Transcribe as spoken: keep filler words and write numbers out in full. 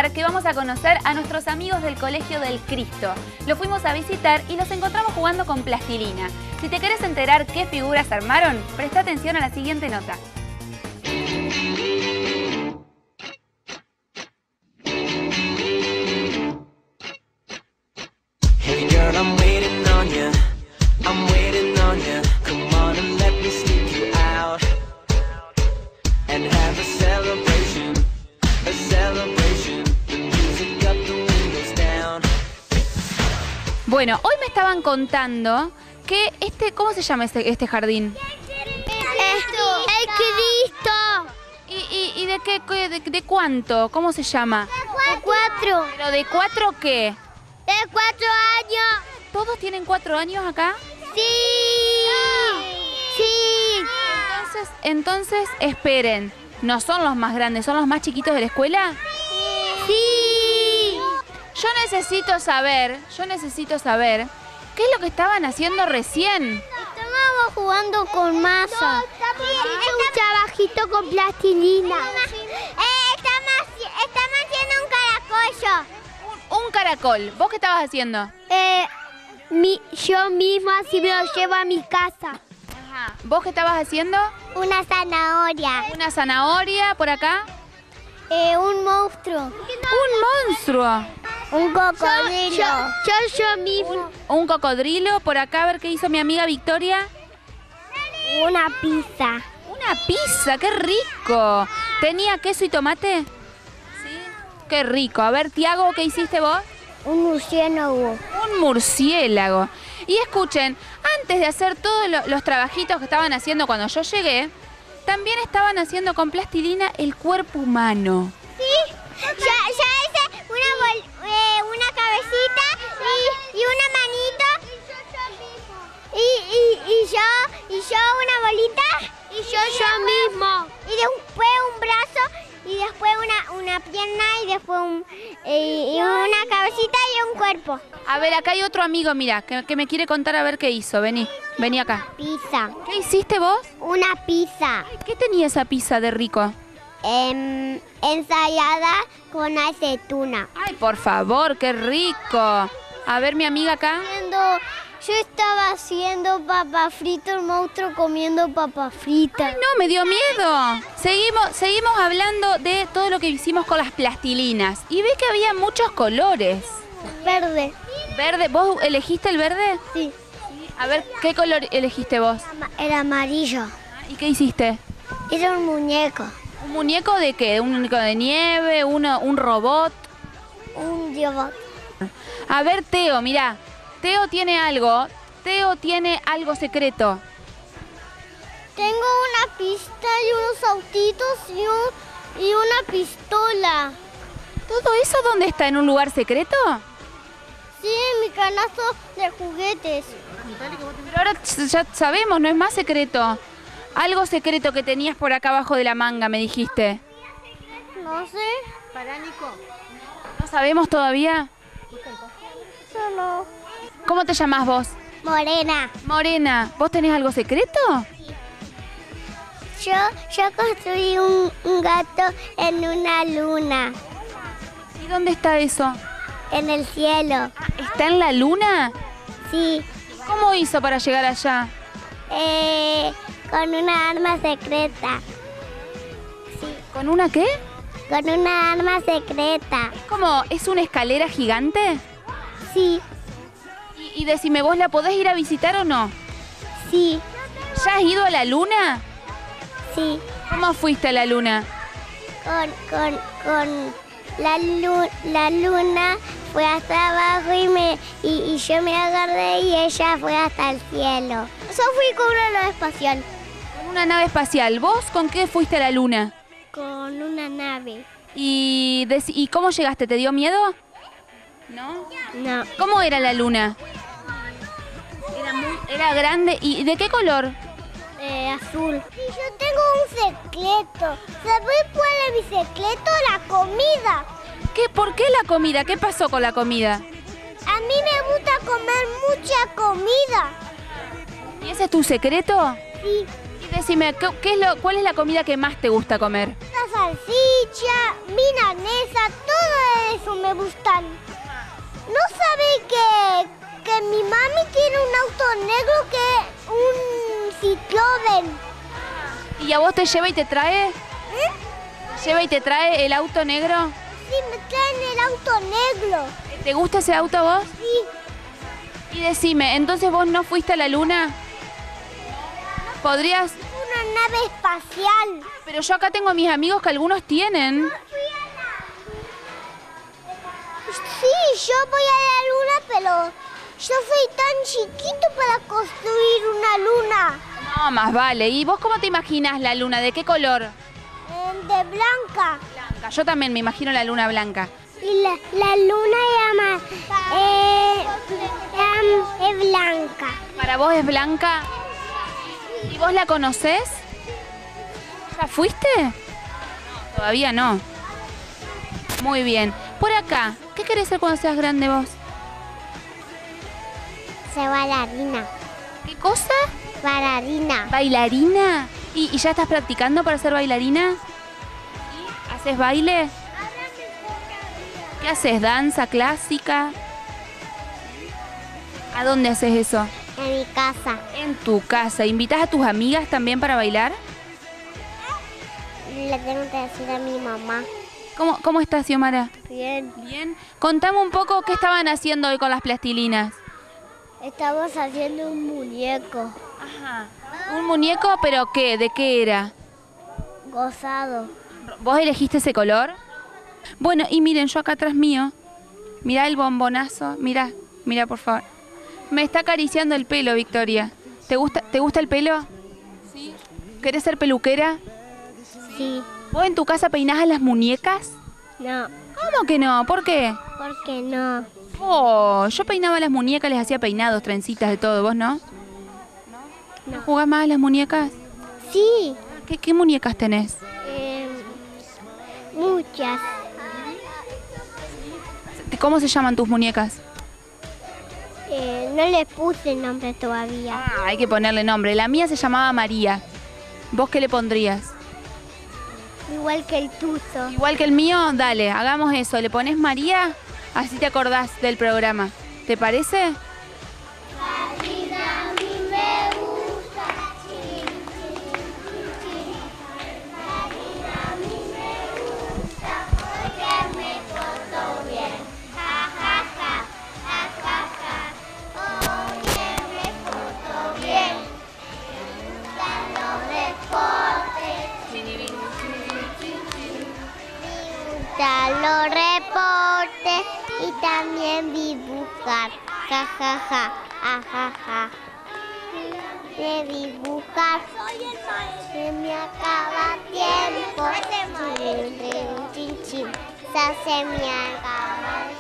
contar que vamos a conocer a nuestros amigos del Colegio del Cristo. Los fuimos a visitar y los encontramos jugando con plastilina. Si te querés enterar qué figuras armaron, presta atención a la siguiente nota. Hey girl, I'm waiting on you. I'm waiting on you. Come on and let me sneak you out and have a celebration, a celebration. The music up, the windows down. Bueno, hoy me estaban contando que este, ¿cómo se llama este, este jardín? El Cristo. ¿Y, y, y de qué, qué- de, de cuánto? ¿Cómo se llama? De cuatro. ¿Pero de cuatro qué? De cuatro años. ¿Todos tienen cuatro años acá? Sí. Sí. Entonces, entonces, esperen. ¿No son los más grandes? ¿Son los más chiquitos de la escuela? Sí. Yo necesito saber, yo necesito saber qué es lo que estaban haciendo recién. Estábamos jugando con masa. Un trabajito con plastilina. Eh, estamos, estamos haciendo un caracollo. Un caracol. ¿Vos qué estabas haciendo? Eh, mi, yo misma si me lo llevo a mi casa. Ajá. ¿Vos qué estabas haciendo? Una zanahoria. Una zanahoria por acá. Eh, un monstruo. Un monstruo. Un cocodrilo. Yo, yo, yo mismo. Un cocodrilo por acá. A ver qué hizo mi amiga Victoria. Una pizza. Una pizza, qué rico. ¿Tenía queso y tomate? Sí. Qué rico. A ver, Tiago, ¿qué hiciste vos? Un murciélago. Un murciélago. Y escuchen, antes de hacer todos lo- los trabajitos que estaban haciendo cuando yo llegué, también estaban haciendo con plastilina el cuerpo humano. Sí, ya, ya hice una, bol- eh, una cabecita y, y una manito. Y, y, y yo, y yo una bolita. Y yo, yo mismo. Y después un brazo, y después una, una pierna, y después un, eh, y una cabecita y un cuerpo. A ver, acá hay otro amigo, mira, que, que me quiere contar a ver qué hizo. Vení, vení acá. Pizza. ¿Qué hiciste vos? Una pizza. ¿Qué tenía esa pizza de rico? Em, ensalada con aceituna. Ay, por favor, qué rico. A ver, mi amiga acá. Haciendo- Yo estaba haciendo papa frita, el monstruo comiendo papa frita. No, me dio miedo. Seguimos, seguimos hablando de todo lo que hicimos con las plastilinas. Y ve que había muchos colores. Verde. Verde, ¿vos elegiste el verde? Sí. A ver, ¿qué color elegiste vos? Era amarillo. ¿Y qué hiciste? Era un muñeco. ¿Un muñeco de qué? ¿Un muñeco de nieve? Uno, ¿Un robot? Un robot. A ver, Teo, mirá. Teo tiene algo. Teo tiene algo secreto. Tengo una pista y unos autitos y, un, y una pistola. ¿Todo eso dónde está? ¿En un lugar secreto? Sí, en mi canasto de juguetes. Pero ahora ya sabemos, no es más secreto. Algo secreto que tenías por acá abajo de la manga, me dijiste. No sé. ¿No sabemos todavía? Solo. ¿Cómo te llamás vos? Morena. Morena, ¿vos tenés algo secreto? Yo, yo construí un, un gato en una luna. ¿Y dónde está eso? En el cielo. ¿Está en la luna? Sí. ¿Cómo hizo para llegar allá? Eh, con una arma secreta. Sí. ¿Con una qué? Con una arma secreta. ¿Cómo? ¿Es una escalera gigante? Sí. Y, y decime, ¿vos la podés ir a visitar o no? Sí. ¿Ya has ido a la luna? Sí. ¿Cómo fuiste a la luna? Con, con, con la, lu- la luna fue hasta abajo y, me, y, y yo me agarré y ella fue hasta el cielo. Yo fui con una nave espacial. Con una nave espacial. ¿Vos con qué fuiste a la luna? Con una nave. ¿Y, dec- ¿y cómo llegaste? ¿Te dio miedo? ¿No? No. ¿Cómo era la luna? Era, muy, era grande. ¿Y de qué color? Eh, azul. Y yo tengo un secreto. ¿Sabes cuál es mi secreto? La comida. ¿Qué, ¿Por qué la comida? ¿Qué pasó con la comida? A mí me gusta comer mucha comida. ¿Y ese es tu secreto? Sí. Y decime, ¿qué, qué es lo, ¿cuál es la comida que más te gusta comer? Las salchicha, milanesa, todo eso me gustan. ¿No sabe que, que mi mami tiene un auto negro que un Citroën? ¿Y a vos te lleva y te trae? ¿Eh? ¿Te lleva y te trae el auto negro? Sí, me traen el auto negro. ¿Te gusta ese auto a vos? Sí. Y decime, ¿entonces vos no fuiste a la luna? ¿Podrías? Una nave espacial. Pero yo acá tengo a mis amigos que algunos tienen. Sí, yo voy a la luna, pero yo soy tan chiquito para construir una luna. No, más vale. ¿Y vos cómo te imaginas la luna? ¿De qué color? Eh, de blanca. Blanca. Yo también me imagino la luna blanca. Y la, la luna llama, eh, um, es blanca. ¿Para vos es blanca? ¿Y vos la conocés? ¿Ya fuiste? Todavía no. Muy bien. Por acá, ¿qué querés ser cuando seas grande vos? Ser bailarina. ¿Qué cosa? Bailarina. ¿Bailarina? ¿Y, y ya estás practicando para ser bailarina? ¿Haces baile? ¿Qué haces? ¿Danza clásica? ¿A dónde haces eso? En mi casa. En tu casa. ¿Invitas a tus amigas también para bailar? Le tengo que decir a mi mamá. ¿Cómo, cómo estás, Xiomara? Bien. Bien. Contame un poco qué estaban haciendo hoy con las plastilinas. Estamos haciendo un muñeco. Ajá. ¿Un muñeco, pero qué? ¿De qué era? Gozado. ¿Vos elegiste ese color? Bueno, y miren, yo acá atrás mío, mirá el bombonazo, mirá, mirá por favor. Me está acariciando el pelo, Victoria. ¿Te gusta, ¿te gusta el pelo? Sí. ¿Querés ser peluquera? Sí. ¿Vos en tu casa peinás a las muñecas? No. ¿Cómo que no? ¿Por qué? ¿Por qué no? Oh, yo peinaba a las muñecas, les hacía peinados, trencitas, de todo. ¿Vos no? ¿No, ¿No jugás más a las muñecas? Sí. ¿Qué, qué muñecas tenés? Eh, muchas. ¿Cómo se llaman tus muñecas? Eh, no le puse nombre todavía. Ah, hay que ponerle nombre. La mía se llamaba María. ¿Vos qué le pondrías? Igual que el tuzo. Igual que el mío, dale, hagamos eso. Le pones María, así te acordás del programa. ¿Te parece? Los reportes y también dibujar, ja ja ja, ja ja ja. De dibujar, se me acaba tiempo, chin, chin, chin, chin, se me acaba